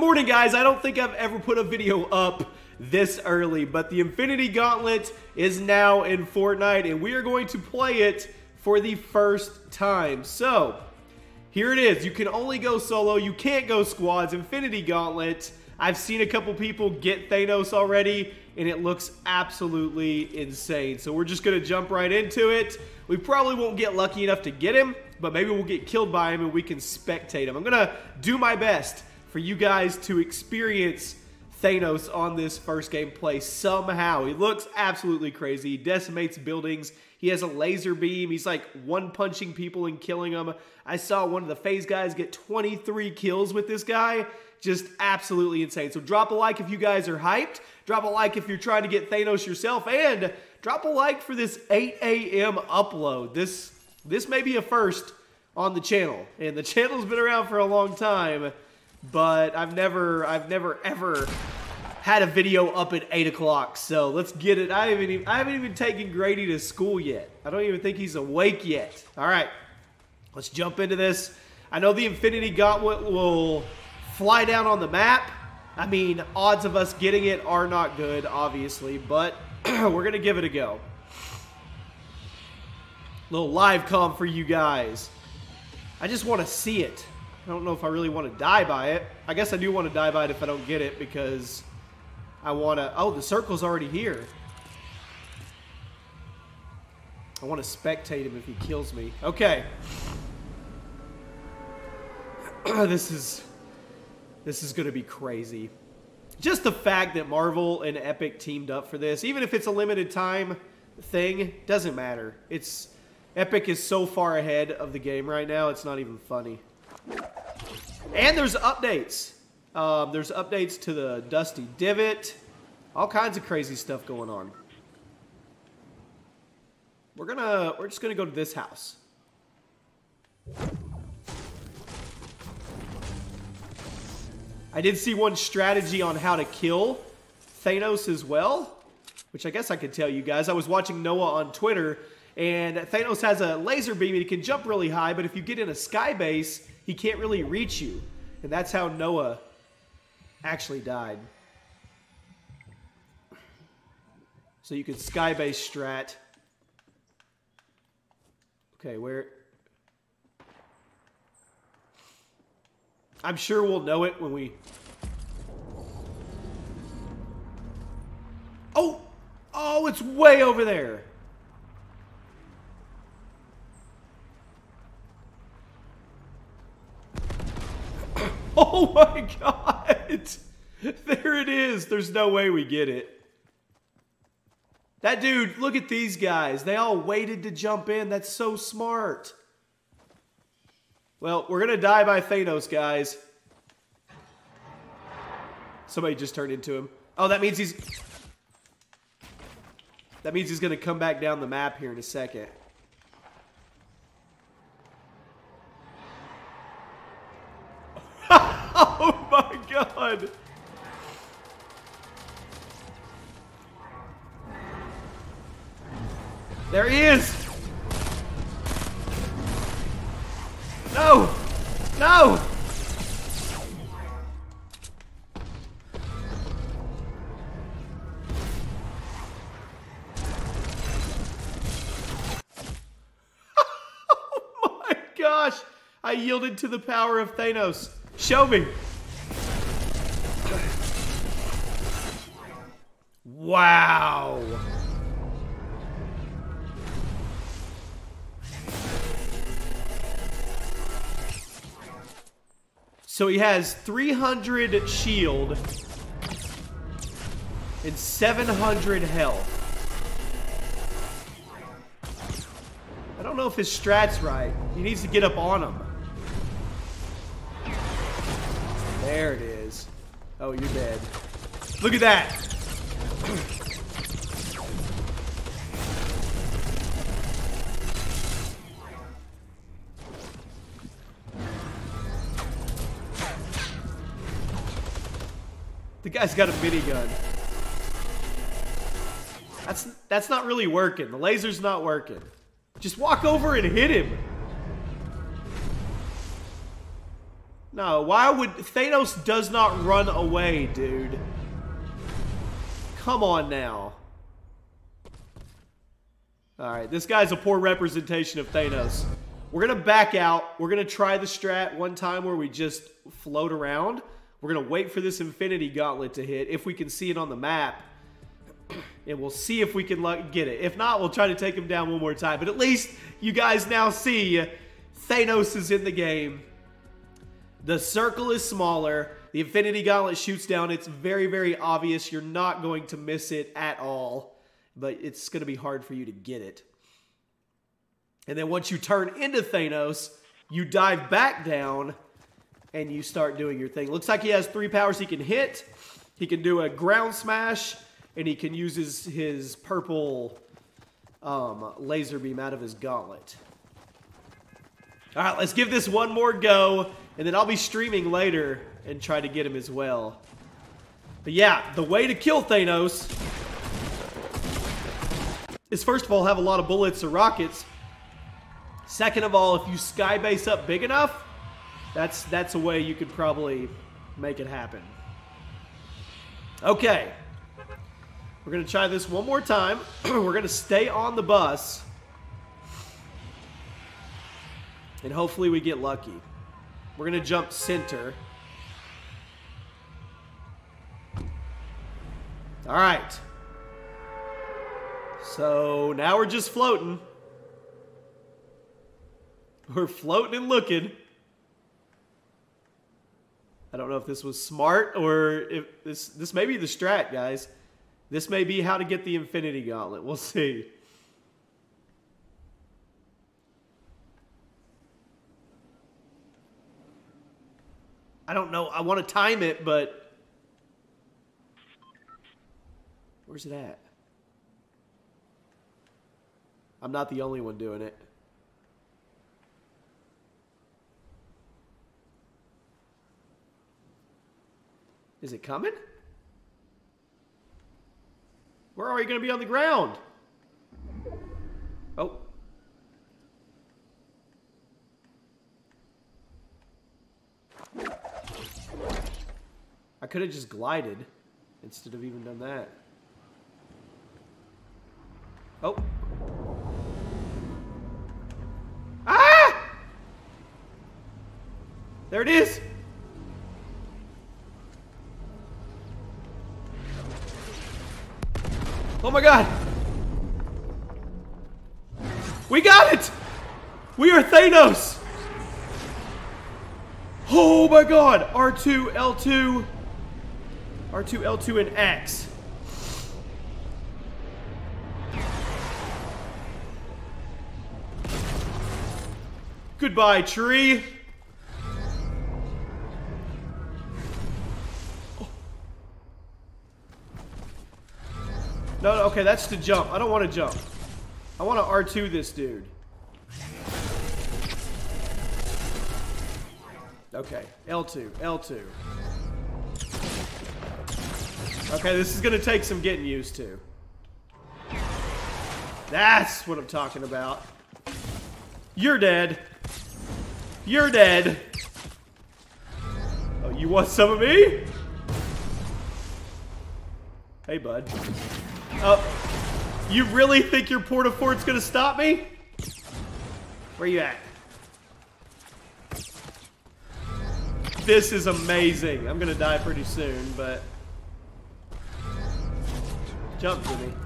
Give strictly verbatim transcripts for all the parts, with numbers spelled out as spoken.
morning, guys. I don't think I've ever put a video up this early, but the Infinity Gauntlet is now in Fortnite, and we are going to play it for the first time. So, here it is. You can only go solo. You can't go squads. Infinity Gauntlet. I've seen a couple people get Thanos already, and it looks absolutely insane. So we're just going to jump right into it. We probably won't get lucky enough to get him, but maybe we'll get killed by him and we can spectate him. I'm going to do my best for you guys to experience Thanos on this first gameplay somehow. He looks absolutely crazy. He decimates buildings. He has a laser beam. He's like one-punching people and killing them. I saw one of the FaZe guys get twenty-three kills with this guy. Just absolutely insane. So drop a like if you guys are hyped. Drop a like if you're trying to get Thanos yourself. And drop a like for this eight A M upload. This, this may be a first on the channel. And the channel's been around for a long time. But I've never, I've never ever had a video up at eight o'clock. So let's get it. I haven't even, I haven't even taken Grady to school yet. I don't even think he's awake yet. All right, let's jump into this. I know the Infinity Gauntlet will fly down on the map. I mean, odds of us getting it are not good, obviously, but we're gonna give it a go. Little live comm for you guys. I just want to see it. I don't know if I really want to die by it. I guess I do want to die by it if I don't get it because I want to... Oh, the circle's already here. I want to spectate him if he kills me. Okay. This is... This is going to be crazy. Just the fact that Marvel and Epic teamed up for this, even if it's a limited time thing, doesn't matter. It's... Epic is so far ahead of the game right now, it's not even funny. And there's updates. Um, there's updates to the Dusty Divot. All kinds of crazy stuff going on. We're gonna, we're just gonna go to this house. I did see one strategy on how to kill Thanos as well, which I guess I could tell you guys. I was watching Noah on Twitter, and Thanos has a laser beam and he can jump really high, but if you get in a sky base, he can't really reach you. And that's how Noah actually died. So you can skybase strat. Okay, where... I'm sure we'll know it when we... Oh! Oh, it's way over there! Oh my god! There it is. There's no way we get it. That dude, look at these guys. They all waited to jump in. That's so smart. Well, we're going to die by Thanos, guys. Somebody just turned into him. Oh, that means he's... That means he's going to come back down the map here in a second. Oh my god! There he is! No! No! Oh my gosh! I yielded to the power of Thanos. Show me! Wow! So he has three hundred shield and seven hundred health. I don't know if his strat's right. He needs to get up on him. There it is. Oh, you're dead. Look at that! The guy's got a minigun. That's that's not really working. The laser's not working. Just walk over and hit him. No, why would... Thanos does not run away, dude. Come on now. Alright, this guy's a poor representation of Thanos. We're going to back out. We're going to try the strat one time where we just float around. We're going to wait for this Infinity Gauntlet to hit, if we can see it on the map. And we'll see if we can get it. If not, we'll try to take him down one more time. But at least you guys now see Thanos is in the game. The circle is smaller. The Infinity Gauntlet shoots down. It's very, very obvious. You're not going to miss it at all. But it's going to be hard for you to get it. And then once you turn into Thanos, you dive back down and you start doing your thing. Looks like he has three powers he can hit. He can do a ground smash, and he can use his, his purple um, laser beam out of his gauntlet. All right, let's give this one more go, and then I'll be streaming later and try to get him as well. But yeah, the way to kill Thanos is, first of all, have a lot of bullets or rockets. Second of all, if you skybase up big enough, that's, that's a way you could probably make it happen. Okay. We're going to try this one more time. We're going to stay on the bus. And hopefully we get lucky. We're going to jump center. All right. So now we're just floating. We're floating and looking. I don't know if this was smart or if this this may be the strat, guys. This may be how to get the Infinity Gauntlet. We'll see. I don't know. I want to time it, but where's it at? I'm not the only one doing it. Is it coming? Where are we going to be on the ground? Oh. I could have just glided instead of even done that. Oh. Ah! There it is. Oh my god! We got it! We are Thanos! Oh my god! R two, L two... R two, L two, and X. Goodbye, tree! No, no, okay, that's to jump. I don't want to jump. I want to R two this dude. Okay, L two, L two. Okay, this is going to take some getting used to. That's what I'm talking about. You're dead. You're dead. Oh, you want some of me? Hey, bud. Oh, you really think your Port-a-Fort's gonna stop me? Where you at? This is amazing. I'm gonna die pretty soon, but... Jump to me.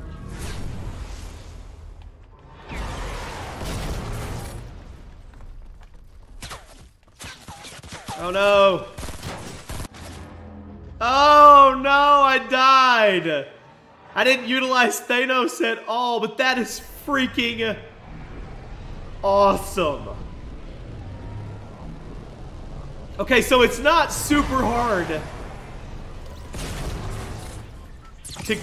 Oh no! Oh no, I died! I didn't utilize Thanos at all, but that is freaking awesome. Okay, so it's not super hard to...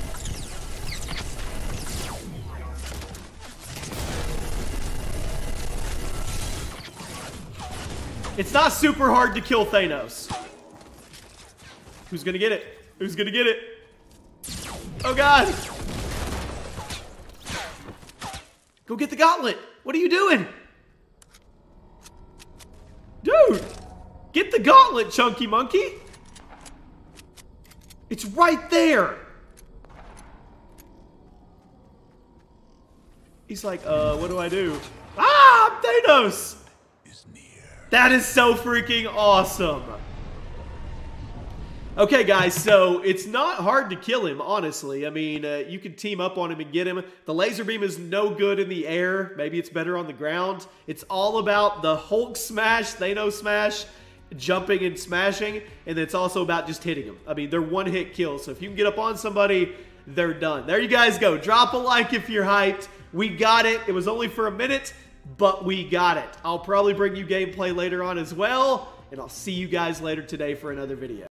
It's not super hard to kill Thanos. Who's gonna get it? Who's gonna get it? Oh god! Go get the gauntlet! What are you doing? Dude! Get the the gauntlet, Chunky Monkey. It's right there. He's like, uh, what do I do? Ah, Thanos. That is so freaking awesome. Okay, guys, so it's not hard to kill him, honestly. I mean, uh, you can team up on him and get him. The laser beam is no good in the air. Maybe it's better on the ground. It's all about the Hulk smash, Thanos smash, jumping and smashing, and it's also about just hitting them. I mean, they're one-hit kills, so if you can get up on somebody, they're done. There you guys go. Drop a like if you're hyped. We got it. It was only for a minute, but we got it. I'll probably bring you gameplay later on as well, and I'll see you guys later today for another video.